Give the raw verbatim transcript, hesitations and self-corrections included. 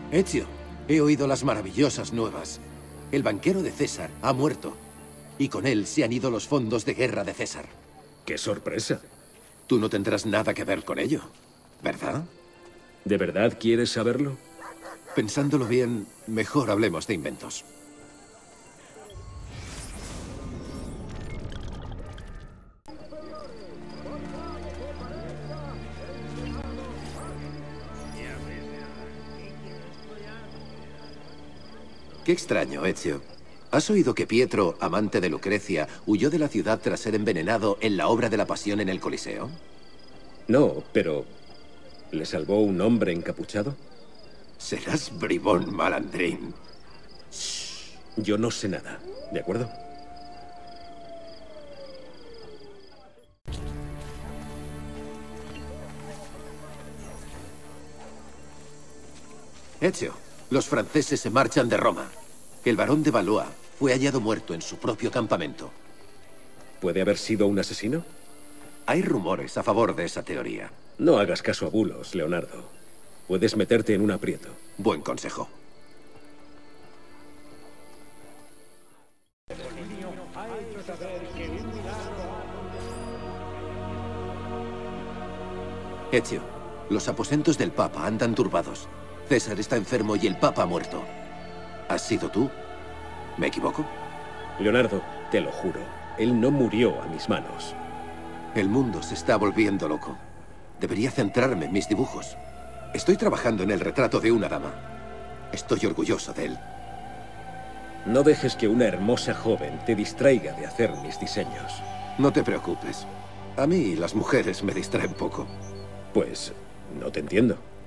Ezio, he oído las maravillosas nuevas. El banquero de César ha muerto. Y con él se han ido los fondos de guerra de César. ¡Qué sorpresa! Tú no tendrás nada que ver con ello, ¿verdad? ¿De verdad quieres saberlo? Pensándolo bien, mejor hablemos de inventos. Qué extraño, Ezio. ¿Has oído que Pietro, amante de Lucrecia, huyó de la ciudad tras ser envenenado en la obra de la Pasión en el Coliseo? No, pero... ¿le salvó un hombre encapuchado? Serás bribón, malandrín. Shh, yo no sé nada, ¿de acuerdo? Ezio, los franceses se marchan de Roma. El barón de Valois fue hallado muerto en su propio campamento. ¿Puede haber sido un asesino? Hay rumores a favor de esa teoría. No hagas caso a bulos, Leonardo. Puedes meterte en un aprieto. Buen consejo. Ezio, los aposentos del Papa andan turbados. César está enfermo y el Papa ha muerto. ¿Has sido tú? ¿Me equivoco? Leonardo, te lo juro, él no murió a mis manos. El mundo se está volviendo loco. Debería centrarme en mis dibujos. Estoy trabajando en el retrato de una dama. Estoy orgulloso de él. No dejes que una hermosa joven te distraiga de hacer mis diseños. No te preocupes. A mí las mujeres me distraen poco. Pues, no te entiendo.